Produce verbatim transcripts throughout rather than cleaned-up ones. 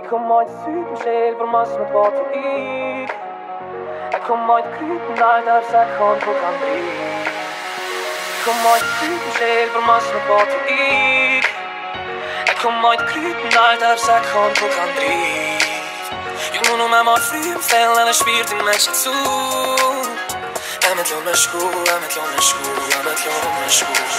Ik kom uit het zuiden, zelf mas met wat doe ik. Ik kom uit Kruten, daar zeg gewoon tot aan drie. Ik kom uit het zuiden, zelf mas met wat doe ik. Ik kom uit Kruten, daar zeg gewoon tot aan drie. Je moet nog maar maar vriend veel en er spiert in mensen toe. En met jou naar school, en met jou naar school, en met jou naar school.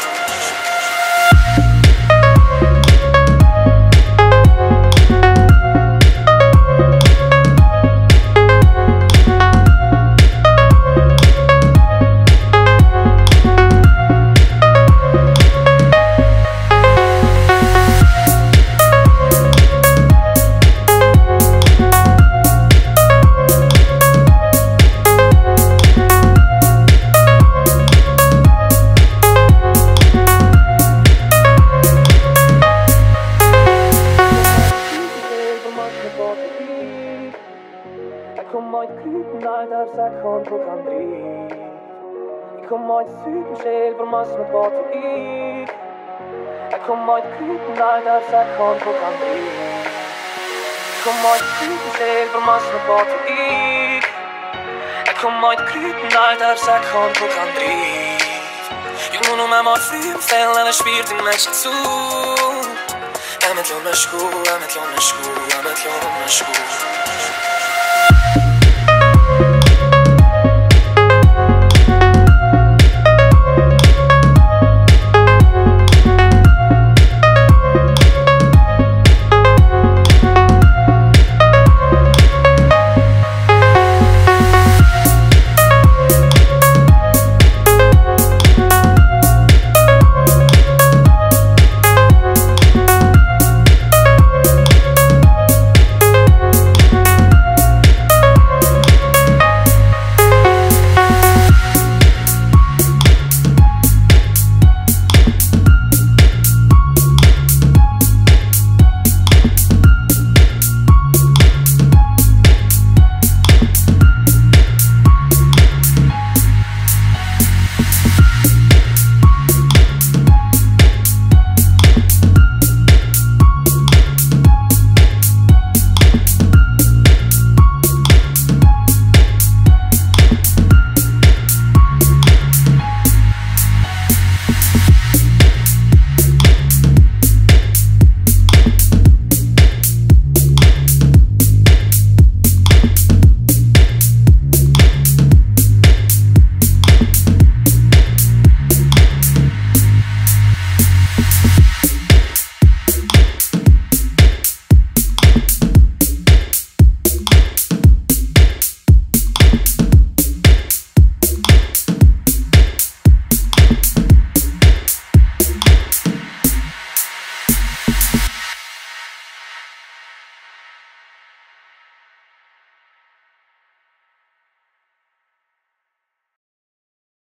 Ik kom uit Kruten, daar zeg gewoon tot aan drie. Ik kom uit het zuiden, zelf mas met wat doe ik. Ik kom uit Kruten, daar zeg gewoon tot aan drie. Ik kom uit het zuiden, zelf mas met wat doe ik. Ik kom uit Kruten, daar zeg gewoon tot aan drie. Je moet nog maar maar vriend veel en er spiert in mensen toe. En met jou naar school, en met jou naar school, en met jou naar school.